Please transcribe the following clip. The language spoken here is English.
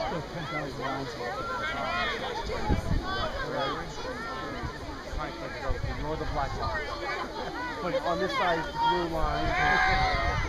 There's 10,000 lines. Ignore the black line. But on this side is the blue line.